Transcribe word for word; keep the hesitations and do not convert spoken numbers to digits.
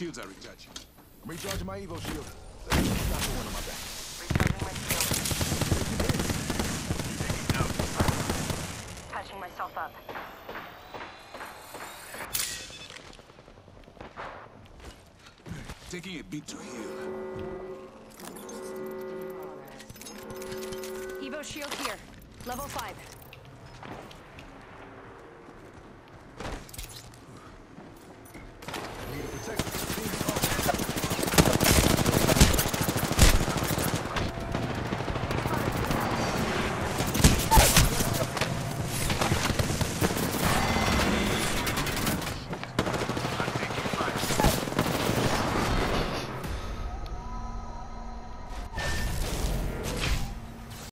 shields are recharging. I'm recharging my Evo shield. Got one on my back. Patching myself up. Taking a beat to heal. Evo shield here. Level five.